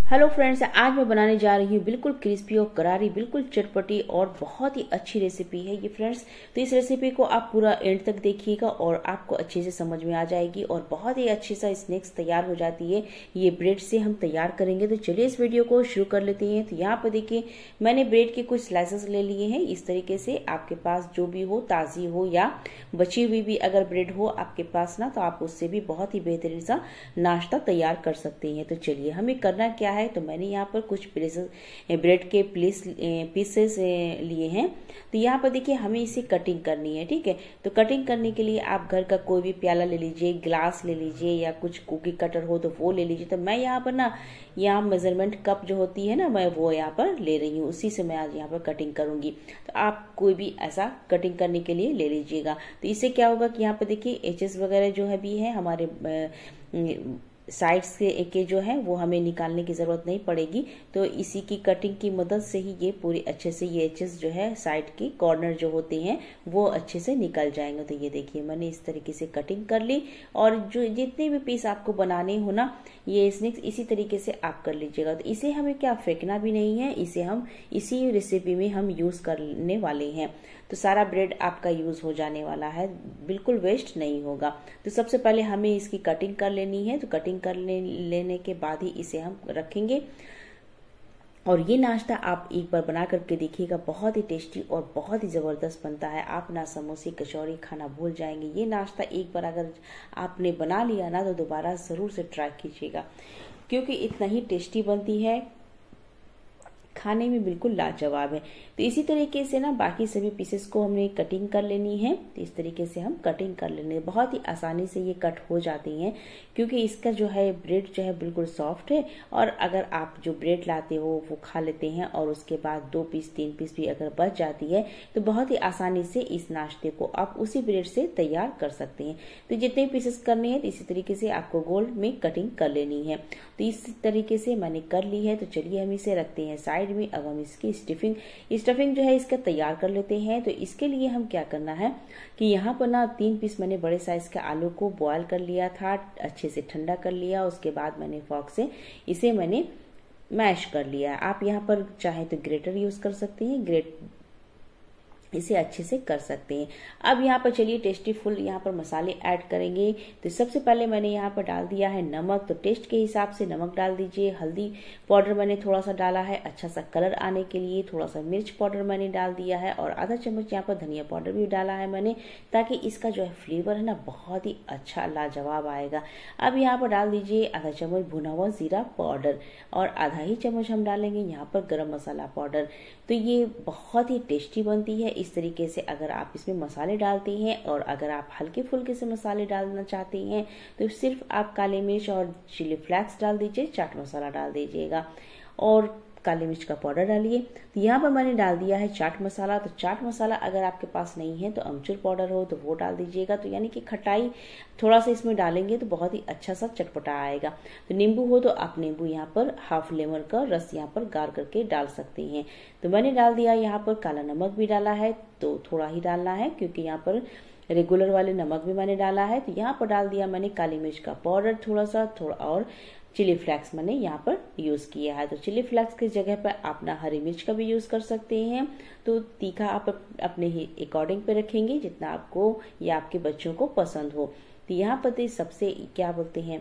Hello friends, आज मैं बनाने जा रही हूँ बिल्कुल क्रिस्पी और करारी, बिल्कुल चटपटी और बहुत ही अच्छी रेसिपी है ये फ्रेंड्स। तो इस रेसिपी को आप पूरा एंड तक देखिएगा और आपको अच्छे से समझ में आ जाएगी और बहुत ही अच्छी सा स्नैक्स तैयार हो जाती है। ये ब्रेड से हम तैयार करेंगे। तो चलिए इस वीडियो को शुरू कर लेते हैं। तो यहाँ पर देखिए, मैंने ब्रेड के कुछ स्लाइसेस ले लिए हैं। इस तरीके से आपके पास जो भी हो, ताज़ी हो या बची हुई भी अगर ब्रेड हो आपके पास ना, तो आप उससे भी बहुत ही बेहतरीन सा नाश्ता तैयार कर सकते हैं। तो चलिए हमें करना क्या है। तो मैंने यहाँ पर कुछ ब्रेड के पीसेस लिए हैं। तो यहाँ पर देखिए, हमें इसे कटिंग करनी है, ठीक है। तो कटिंग करने के लिए आप घर का कोई भी प्याला ले लीजिए, ग्लास ले लीजिए या कुछ कुकी कटर हो तो वो ले लीजिए। तो मैं यहाँ पर ना, यहाँ मेजरमेंट कप जो होती है ना, मैं वो यहाँ पर ले रही हूँ, उसी से मैं आज यहाँ पर कटिंग करूंगी। तो आप कोई भी ऐसा कटिंग करने के लिए ले लीजिएगा। तो इससे क्या होगा कि यहाँ पर देखिए एचेस वगैरह जो है भी है हमारे साइड्स के जो है वो हमें निकालने की जरूरत नहीं पड़ेगी। तो इसी की कटिंग की मदद से ही ये पूरी अच्छे से ये एचेस जो है साइड के कॉर्नर जो होते हैं वो अच्छे से निकल जाएंगे। तो ये देखिए, मैंने इस तरीके से कटिंग कर ली। और जो जितने भी पीस आपको बनाने हो ना, ये स्नैक्स इसी तरीके से आप कर लीजिएगा। तो इसे हमें क्या फेंकना भी नहीं है, इसे हम इसी रेसिपी में हम यूज करने वाले हैं। तो सारा ब्रेड आपका यूज हो जाने वाला है, बिल्कुल वेस्ट नहीं होगा। तो सबसे पहले हमें इसकी कटिंग कर लेनी है। तो कटिंग कर लेने के बाद ही इसे हम रखेंगे। और ये नाश्ता आप एक बार बना करके देखिएगा, बहुत ही टेस्टी और बहुत ही ज़बरदस्त बनता है। आप ना समोसे कचौड़ी खाना भूल जाएंगे। ये नाश्ता एक बार अगर आपने बना लिया ना, तो दोबारा ज़रूर से ट्राई कीजिएगा, क्योंकि इतना ही टेस्टी बनती है, खाने में बिल्कुल लाजवाब है। तो इसी तरीके से ना बाकी सभी पीसेस को हमने कटिंग कर लेनी है। तो इस तरीके से हम कटिंग कर लेंगे, बहुत ही आसानी से ये कट हो जाती हैं, क्योंकि इसका जो है ब्रेड जो है बिल्कुल सॉफ्ट है। और अगर आप जो ब्रेड लाते हो वो खा लेते हैं और उसके बाद 2 पीस 3 पीस भी अगर बच जाती है, तो बहुत ही आसानी से इस नाश्ते को आप उसी ब्रेड से तैयार कर सकते हैं। तो जितने पीसेस करने हैं, तो इसी तरीके से आपको गोल में कटिंग कर लेनी है। तो इस तरीके से मैंने कर ली है। तो चलिए हम इसे रखते हैं साइड में। अब हम इसकी स्टफिंग जो है इसका तैयार कर लेते हैं। तो इसके लिए हम क्या करना है कि यहाँ पर ना 3 पीस मैंने बड़े साइज के आलू को बॉयल कर लिया था, अच्छे से ठंडा कर लिया। उसके बाद मैंने फॉर्क से इसे मैंने मैश कर लिया। आप यहाँ पर चाहे तो ग्रेटर यूज कर सकते हैं, इसे अच्छे से कर सकते हैं। अब यहाँ पर चलिए टेस्टी फुल यहाँ पर मसाले ऐड करेंगे। तो सबसे पहले मैंने यहाँ पर डाल दिया है नमक। तो टेस्ट के हिसाब से नमक डाल दीजिए। हल्दी पाउडर मैंने थोड़ा सा डाला है, अच्छा सा कलर आने के लिए। थोड़ा सा मिर्च पाउडर मैंने डाल दिया है और आधा चम्मच यहाँ पर धनिया पाउडर भी डाला है मैंने, ताकि इसका जो है फ्लेवर है ना बहुत ही अच्छा लाजवाब आएगा। अब यहाँ पर डाल दीजिए आधा चम्मच भुना हुआ जीरा पाउडर और आधा ही चम्मच हम डालेंगे यहाँ पर गरम मसाला पाउडर। तो ये बहुत ही टेस्टी बनती है। इस तरीके से अगर आप इसमें मसाले डालते हैं और अगर आप हल्के फुल्के से मसाले डालना चाहते हैं, तो सिर्फ आप काली मिर्च और चिली फ्लेक्स डाल दीजिए, चाट मसाला डाल दीजिएगा और काली मिर्च का पाउडर डालिए। तो यहाँ पर मैंने डाल दिया है चाट मसाला। तो चाट मसाला अगर आपके पास नहीं है तो अमचूर पाउडर हो तो वो डाल दीजिएगा। तो यानी कि खटाई थोड़ा सा इसमें डालेंगे तो बहुत ही अच्छा सा चटपटा आएगा। तो नींबू हो तो आप नींबू यहाँ पर हाफ लेमन का रस यहाँ पर गार करके डाल सकते हैं। तो मैंने डाल दिया यहाँ पर काला नमक भी डाला है, तो थोड़ा ही डालना है क्योंकि यहाँ पर रेगुलर वाले नमक भी मैंने डाला है। तो यहाँ पर डाल दिया मैंने काली मिर्च का पाउडर थोड़ा और चिली फ्लेक्स मैंने यहाँ पर यूज किया है। तो चिली फ्लेक्स की जगह पर आप ना हरी मिर्च का भी यूज कर सकते हैं। तो तीखा आप अपने ही अकॉर्डिंग पे रखेंगे, जितना आपको या आपके बच्चों को पसंद हो। तो यहाँ पर सबसे क्या बोलते हैं,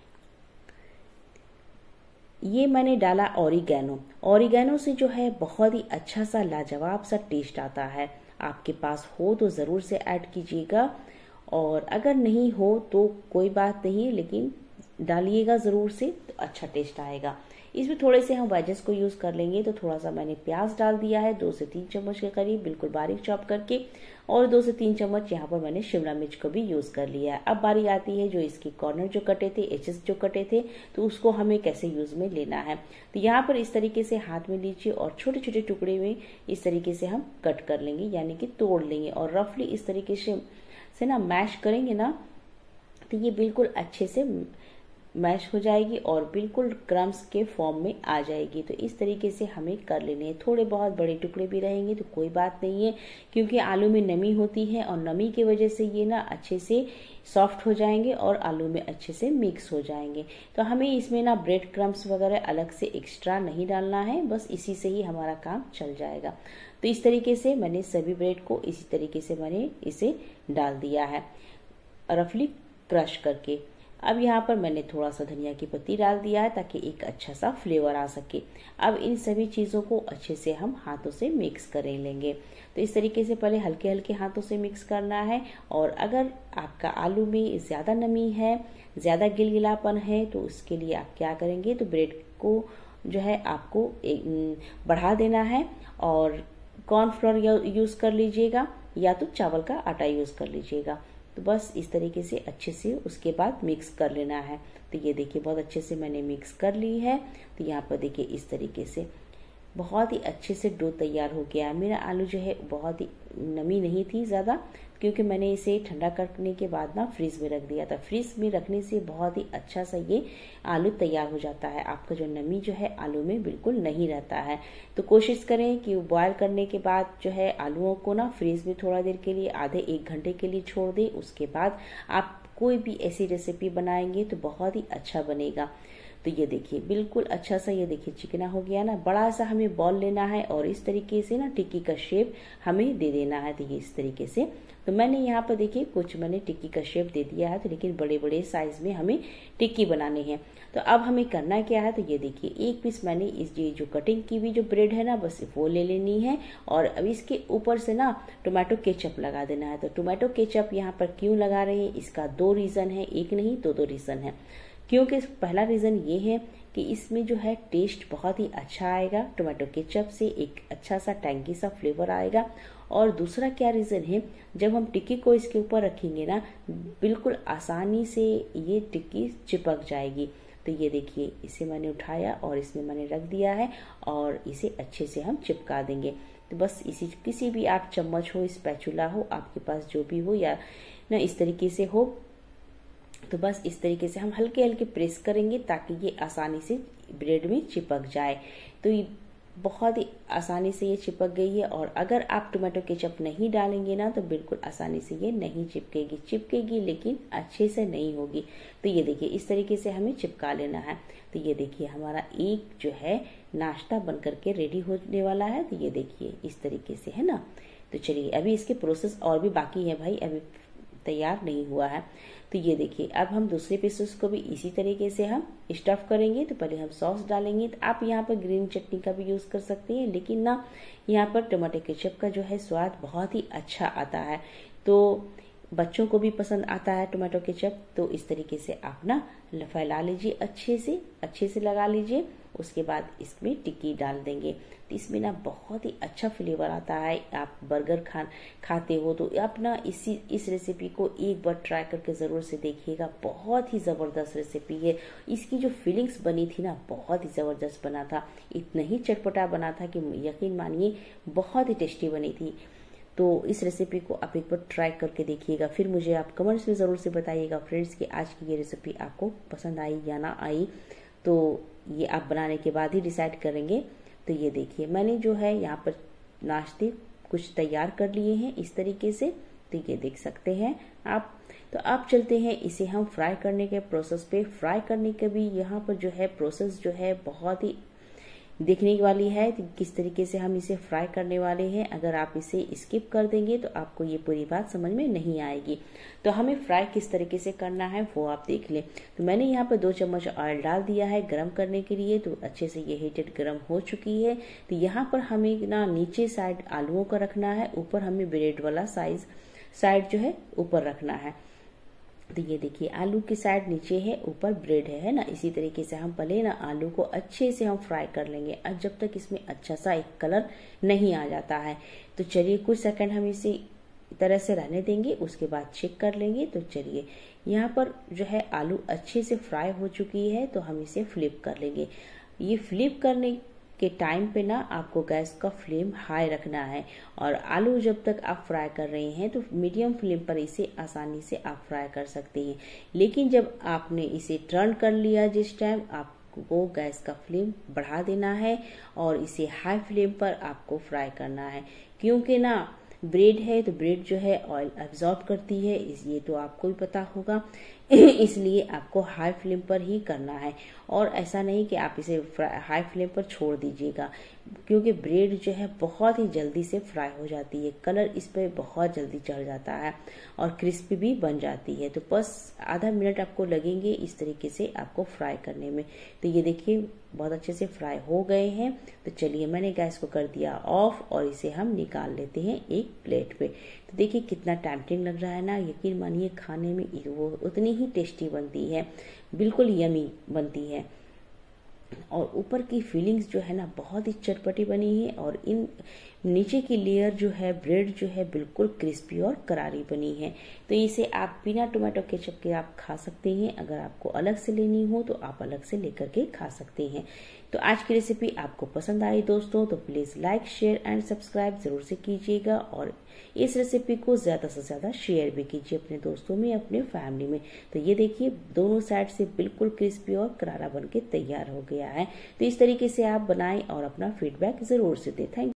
ये मैंने डाला ऑरिगेनो से जो है बहुत ही अच्छा सा लाजवाब सा टेस्ट आता है। आपके पास हो तो ज़रूर से ऐड कीजिएगा और अगर नहीं हो तो कोई बात नहीं, लेकिन डालिएगा ज़रूर से, तो अच्छा टेस्ट आएगा। इसमें थोड़े से हम वेजेस को यूज़ कर लेंगे। तो थोड़ा सा मैंने प्याज डाल दिया है, 2 से 3 चम्मच के करीब बिल्कुल बारीक चॉप करके, और 2 से 3 चम्मच यहाँ पर मैंने शिमला मिर्च को भी यूज़ कर लिया है। अब बारी आती है जो इसके कॉर्नर जो कटे थे, एचेस जो कटे थे, तो उसको हमें कैसे यूज़ में लेना है। तो यहाँ पर इस तरीके से हाथ में लीजिए और छोटे छोटे टुकड़े में इस तरीके से हम कट कर लेंगे, यानी कि तोड़ लेंगे और रफली इस तरीके से ना मैश करेंगे ना, तो ये बिल्कुल अच्छे से मैश हो जाएगी और बिल्कुल क्रम्स के फॉर्म में आ जाएगी। तो इस तरीके से हमें कर लेने हैं। थोड़े बहुत बड़े टुकड़े भी रहेंगे तो कोई बात नहीं है, क्योंकि आलू में नमी होती है और नमी की वजह से ये ना अच्छे से सॉफ्ट हो जाएंगे और आलू में अच्छे से मिक्स हो जाएंगे। तो हमें इसमें ना ब्रेड क्रम्स वगैरह अलग से एक्स्ट्रा नहीं डालना है, बस इसी से ही हमारा काम चल जाएगा। तो इस तरीके से मैंने सभी ब्रेड को इसी तरीके से मैंने इसे डाल दिया है रफली क्रश करके। अब यहाँ पर मैंने थोड़ा सा धनिया की पत्ती डाल दिया है ताकि एक अच्छा सा फ्लेवर आ सके। अब इन सभी चीज़ों को अच्छे से हम हाथों से मिक्स कर लेंगे। तो इस तरीके से पहले हल्के हल्के हाथों से मिक्स करना है। और अगर आपका आलू में ज़्यादा नमी है, ज़्यादा गिलगिलापन है, तो उसके लिए आप क्या करेंगे, तो ब्रेड को जो है आपको बढ़ा देना है और कॉर्नफ्लोर यूज़ कर लीजिएगा या तो चावल का आटा यूज़ कर लीजिएगा। तो बस इस तरीके से अच्छे से उसके बाद मिक्स कर लेना है। तो ये देखिए बहुत अच्छे से मैंने मिक्स कर ली है। तो यहाँ पर देखिए इस तरीके से बहुत ही अच्छे से डो तैयार हो गया है। मेरा आलू जो है बहुत ही नमी नहीं थी ज़्यादा, क्योंकि मैंने इसे ठंडा करने के बाद ना फ्रीज में रख दिया था। फ्रीज में रखने से बहुत ही अच्छा सा ये आलू तैयार हो जाता है। आपका जो नमी जो है आलू में बिल्कुल नहीं रहता है। तो कोशिश करें कि बॉयल करने के बाद जो है आलूओं को ना फ्रीज में थोड़ा देर के लिए, आधे 1 घंटे के लिए छोड़ दें। उसके बाद आप कोई भी ऐसी रेसिपी बनाएंगे तो बहुत ही अच्छा बनेगा। तो ये देखिए बिल्कुल अच्छा सा, ये देखिए चिकना हो गया ना। बड़ा सा हमें बॉल लेना है और इस तरीके से ना टिक्की का शेप हमें दे देना है। तो ये इस तरीके से, तो मैंने यहाँ पर देखिए कुछ मैंने टिक्की का शेप दे दिया है। तो लेकिन बड़े बड़े साइज में हमें टिक्की बनानी है। तो अब हमें करना क्या है, तो ये देखिए एक पीस मैंने इस ये जो कटिंग की हुई जो ब्रेड है ना, बस वो ले लेनी है। और अब इसके ऊपर से ना टोमेटो केचप लगा देना है। तो टोमेटो केचप यहाँ पर क्यों लगा रहे हैं, इसका 2 रीजन है, एक नहीं 2 रीजन है। क्योंकि पहला रीज़न ये है कि इसमें जो है टेस्ट बहुत ही अच्छा आएगा। टोमेटो केचप से एक अच्छा सा टैंकी सा फ्लेवर आएगा। और दूसरा क्या रीज़न है, जब हम टिक्की को इसके ऊपर रखेंगे ना, बिल्कुल आसानी से ये टिक्की चिपक जाएगी। तो ये देखिए इसे मैंने उठाया और इसमें मैंने रख दिया है और इसे अच्छे से हम चिपका देंगे। तो बस इसी किसी भी आप चम्मच हो, स्पैचुला हो आपके पास जो भी हो, या ना इस तरीके से हो, तो बस इस तरीके से हम हल्के हल्के प्रेस करेंगे ताकि ये आसानी से ब्रेड में चिपक जाए। तो ये बहुत ही आसानी से ये चिपक गई है। और अगर आप टोमेटो केचप नहीं डालेंगे ना, तो बिल्कुल आसानी से ये नहीं चिपकेगी लेकिन अच्छे से नहीं होगी। तो ये देखिए इस तरीके से हमें चिपका लेना है। तो ये देखिए हमारा एक जो है नाश्ता बन करके रेडी होने वाला है। तो ये देखिए इस तरीके से, है ना। तो चलिए अभी इसके प्रोसेस और भी बाकी है भाई, अभी तैयार नहीं हुआ है। तो ये देखिए अब हम दूसरे पीसेस को भी इसी तरीके से हम स्टफ करेंगे। तो पहले हम सॉस डालेंगे। तो आप यहाँ पर ग्रीन चटनी का भी यूज कर सकते हैं, लेकिन ना यहाँ पर टमाटो केचप का जो है स्वाद बहुत ही अच्छा आता है। तो बच्चों को भी पसंद आता है टोमेटो केचप। तो इस तरीके से आप ना फैला लीजिए, अच्छे से लगा लीजिए। उसके बाद इसमें टिक्की डाल देंगे। तो इसमें ना बहुत ही अच्छा फ्लेवर आता है। आप बर्गर खाते हो तो आप ना इस रेसिपी को एक बार ट्राई करके ज़रूर से देखिएगा। बहुत ही ज़बरदस्त रेसिपी है। इसकी जो फीलिंग्स बनी थी ना, बहुत ही ज़बरदस्त बना था। इतना ही चटपटा बना था कि यकीन मानिए बहुत ही टेस्टी बनी थी। तो इस रेसिपी को आप एक बार ट्राई करके देखिएगा, फिर मुझे आप कमेंट्स में ज़रूर से बताइएगा फ्रेंड्स कि आज की ये रेसिपी आपको पसंद आई या ना आई। तो ये आप बनाने के बाद ही डिसाइड करेंगे। तो ये देखिए मैंने जो है यहाँ पर नाश्ते कुछ तैयार कर लिए हैं इस तरीके से। तो ये देख सकते हैं आप। तो आप चलते हैं इसे हम फ्राई करने के प्रोसेस पे। फ्राई करने के भी यहाँ पर जो है प्रोसेस जो है बहुत ही देखने वाली है, किस तरीके से हम इसे फ्राई करने वाले हैं। अगर आप इसे स्किप कर देंगे तो आपको ये पूरी बात समझ में नहीं आएगी। तो हमें फ्राई किस तरीके से करना है वो आप देख लें। तो मैंने यहाँ पर 2 चम्मच ऑयल डाल दिया है गरम करने के लिए। तो अच्छे से ये हीटेड गरम हो चुकी है। तो यहाँ पर हमें ना नीचे साइड आलूओं का रखना है, ऊपर हमें ब्रेड वाला साइड जो है ऊपर रखना है। तो ये देखिए आलू की साइड नीचे है, ऊपर ब्रेड है ना। इसी तरीके से हम पहले ना आलू को अच्छे से हम फ्राई कर लेंगे, जब तक इसमें अच्छा सा एक कलर नहीं आ जाता है। तो चलिए कुछ सेकंड हम इसे तरह से रहने देंगे, उसके बाद चेक कर लेंगे। तो चलिए यहाँ पर जो है आलू अच्छे से फ्राई हो चुकी है। तो हम इसे फ्लिप कर लेंगे। ये फ्लिप करने के टाइम पे ना आपको गैस का फ्लेम हाई रखना है और आलू जब तक आप फ्राई कर रहे हैं तो मीडियम फ्लेम पर इसे आसानी से आप फ्राई कर सकते हैं। लेकिन जब आपने इसे टर्न कर लिया जिस टाइम आपको गैस का फ्लेम बढ़ा देना है और इसे हाई फ्लेम पर आपको फ्राई करना है, क्योंकि ना ब्रेड है तो ब्रेड जो है ऑयल एब्जॉर्ब करती है, ये तो आपको भी पता होगा। इसलिए आपको हाई फ्लेम पर ही करना है और ऐसा नहीं कि आप इसे हाई फ्लेम पर छोड़ दीजिएगा, क्योंकि ब्रेड जो है बहुत ही जल्दी से फ्राई हो जाती है, कलर इस पर बहुत जल्दी चढ़ जाता है और क्रिस्पी भी बन जाती है। तो बस आधा मिनट आपको लगेंगे इस तरीके से आपको फ्राई करने में। तो ये देखिए बहुत अच्छे से फ्राई हो गए हैं। तो चलिए मैंने गैस को कर दिया ऑफ और इसे हम निकाल लेते हैं एक प्लेट पे। तो देखिए कितना टेम्पटिंग लग रहा है ना, यकीन मानिए खाने में वो उतनी ही टेस्टी बनती है, बिल्कुल यमी बनती है और ऊपर की फीलिंग्स जो है ना बहुत ही चटपटी बनी है और इन नीचे की लेयर जो है ब्रेड जो है बिल्कुल क्रिस्पी और करारी बनी है। तो इसे आप बिना टोमेटो केचप के आप खा सकते हैं, अगर आपको अलग से लेनी हो तो आप अलग से लेकर के खा सकते हैं। तो आज की रेसिपी आपको पसंद आई दोस्तों तो please like share and subscribe जरूर से कीजिएगा और इस रेसिपी को ज्यादा से ज्यादा शेयर भी कीजिए अपने दोस्तों में, अपने फैमिली में। तो ये देखिए दोनों साइड से बिल्कुल क्रिस्पी और करारा बन के तैयार हो गया है। तो इस तरीके से आप बनाएं और अपना फीडबैक जरूर से दें। थैंक